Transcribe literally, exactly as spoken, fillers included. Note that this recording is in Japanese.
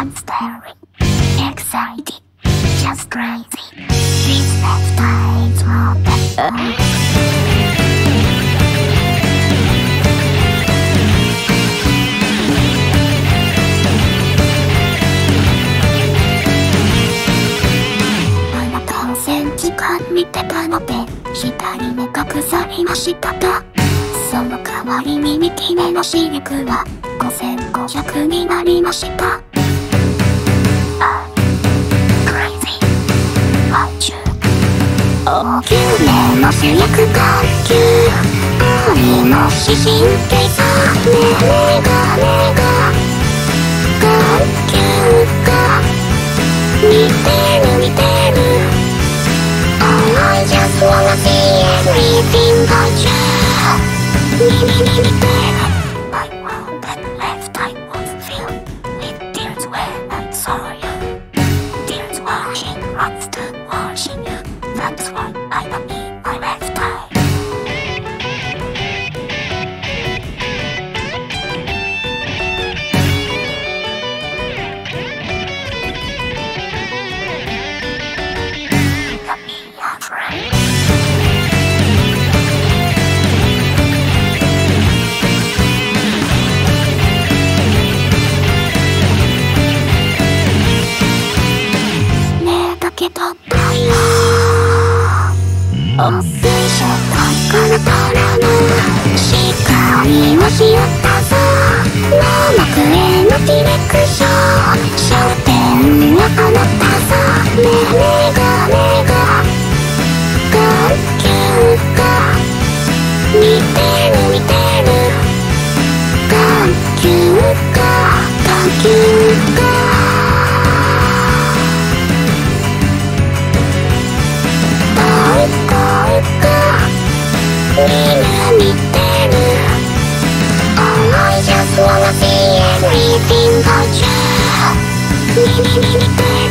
I'm staring, excited, just crazy. This next time's more better. 見てたので左目隠されましたが、その代わりに右目の視力はごせんごひゃくになりました。 I'm crazy, watch you 大きめの主役眼球愛の視神経さ目が目が眼球が見てる見てるI just wanna see everything about you. Me, me, me, me, baby. My world that left I was filled with tears when I saw you. Tears washing, I'm still watching you. That's why I don't need my lifetime. Oh, 水晶体からからの光を拾ったぞ。七億円のディレクション焦点は放ったぞ。目が目が眼球が見てる見てる眼球が眼球がみんな見てる Oh, I just wanna see everything about you みみみ見てる